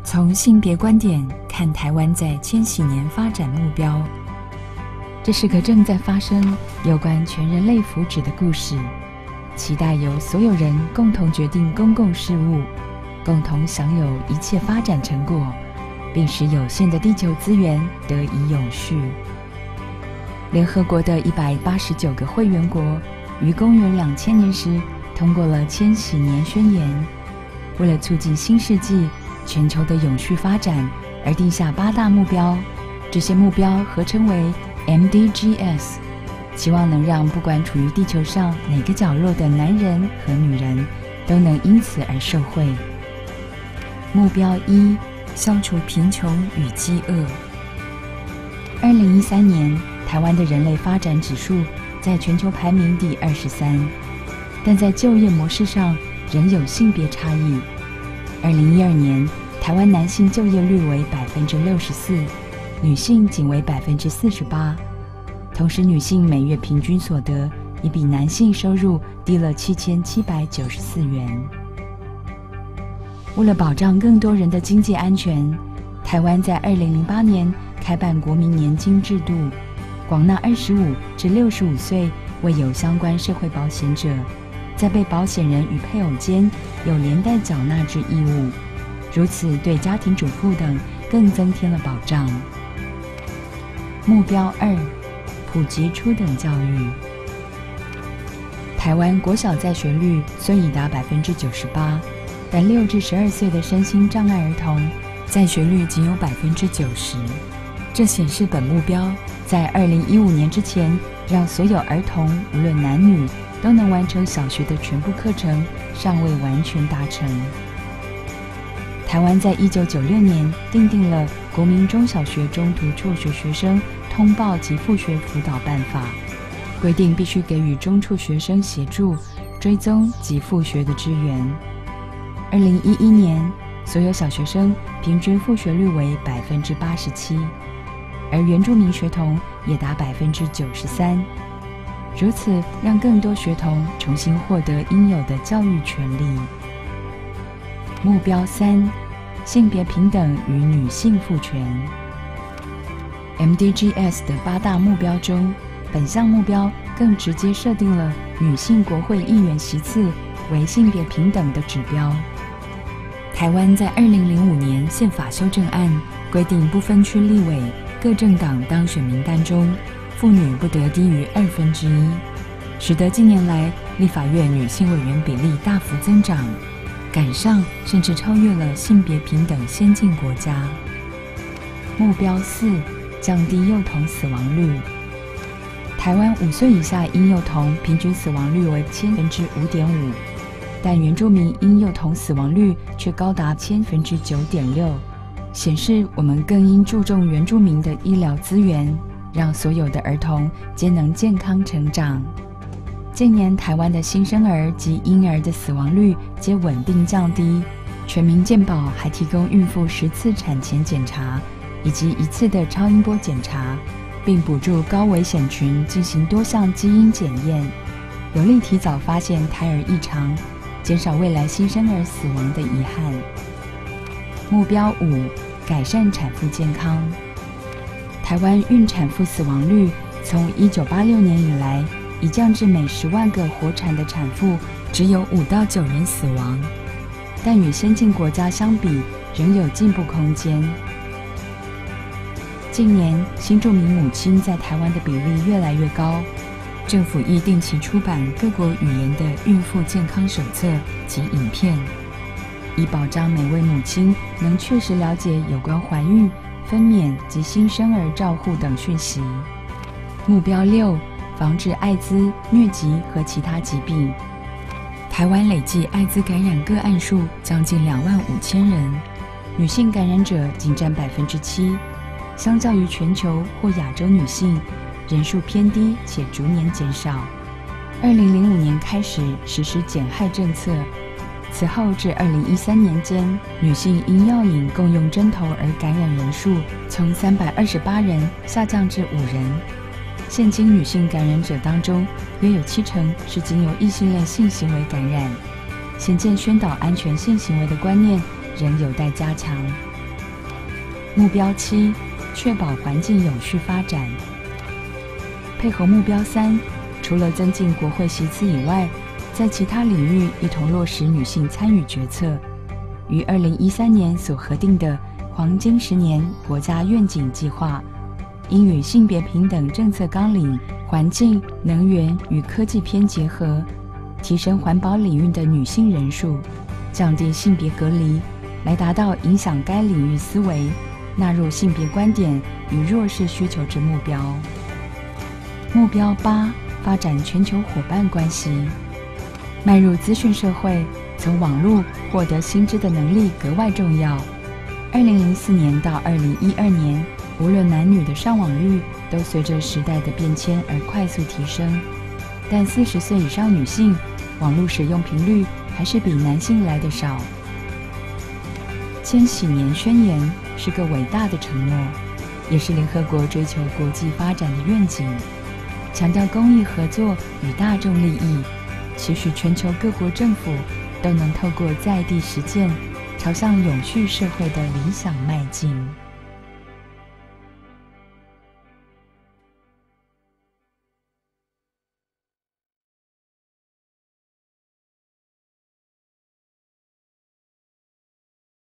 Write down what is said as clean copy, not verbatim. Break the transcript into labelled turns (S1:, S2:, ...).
S1: 从性别观点看台湾在千禧年发展目标。这是个正在发生有关全人类福祉的故事，期待由所有人共同决定公共事务，共同享有一切发展成果，并使有限的地球资源得以永续。联合国的189个会员国于公元2000年时通过了千禧年宣言，为了促进新世纪全球的永续发展而定下8大目标，这些目标合称为 MDGs， 希望能让不管处于地球上哪个角落的男人和女人都能因此而受惠。目标1：消除贫穷与饥饿。2013年，台湾的人类发展指数在全球排名第23，但在就业模式上仍有性别差异。2012年，台湾男性就业率为64%，女性仅为48%。同时，女性每月平均所得也比男性收入低了7794元。为了保障更多人的经济安全，台湾在2008年开办国民年金制度，广纳25至65岁未有相关社会保险者，在被保险人与配偶间有连带缴纳之义务，如此对家庭主妇等更增添了保障。目标2：普及初等教育。台湾国小在学率虽已达98%，但6至12岁的身心障碍儿童在学率仅有90%。这显示本目标在2015年之前，让所有儿童无论男女都能完成小学的全部课程尚未完全达成。台湾在1996年订定了《国民中小学中途辍学学生通报及复学辅导办法》，规定必须给予中辍学生协助、追踪及复学的支援。2011年，所有小学生平均复学率为87%，而原住民学童也达93%，如此让更多学童重新获得应有的教育权利。目标3：性别平等与女性赋权。MDGs 的8大目标中，本项目标更直接设定了女性国会议员席次为性别平等的指标。台湾在2005年宪法修正案规定，不分区立委各政党当选名单中，妇女不得低于1/2，使得近年来立法院女性委员比例大幅增长，赶上甚至超越了性别平等先进国家。目标4：降低幼童死亡率。台湾5岁以下婴幼童平均死亡率为5.5%，但原住民婴幼童死亡率却高达9.6%，显示我们更应注重原住民的医疗资源，让所有的儿童皆能健康成长。近年台湾的新生儿及婴儿的死亡率皆稳定降低，全民健保还提供孕妇10次产前检查以及1次的超音波检查，并补助高危险群进行多项基因检验，有力提早发现胎儿异常，减少未来新生儿死亡的遗憾。目标5：改善产妇健康。台湾孕产妇死亡率从1986年以来已降至每10万个活产的产妇只有5到9人死亡，但与先进国家相比仍有进步空间。近年新住民母亲在台湾的比例越来越高，政府亦定期出版各国语言的孕妇健康手册及影片，以保障每位母亲能确实了解有关怀孕、分娩及新生儿照护等讯息。目标6：防治艾滋、疟疾和其他疾病。台湾累计艾滋感染个案数将近25000人，女性感染者仅占7%，相较于全球或亚洲女性，人数偏低且逐年减少。2005年开始实施减害政策，此后至2013年间，女性因药瘾共用针头而感染人数从328人下降至5人。现今女性感染者当中，约有70%是经由异性恋性行为感染，显见宣导安全性行为的观念仍有待加强。 目标7，确保环境永续发展。配合目标3，除了增进国会席次以外，在其他领域一同落实女性参与决策。于2013年所核定的黄金10年国家愿景计划，应与性别平等政策纲领、环境、能源与科技偏结合，提升环保领域的女性人数，降低性别隔离，来达到影响该领域思维、纳入性别观点与弱势需求之目标。目标8，发展全球伙伴关系。迈入资讯社会，从网络获得新知的能力格外重要。2004年到2012年，无论男女的上网率都随着时代的变迁而快速提升，但40岁以上女性网络使用频率还是比男性来得少。千禧年宣言是个伟大的承诺，也是联合国追求国际发展的愿景，强调公益合作与大众利益，期许全球各国政府都能透过在地实践，朝向永续社会的理想迈进。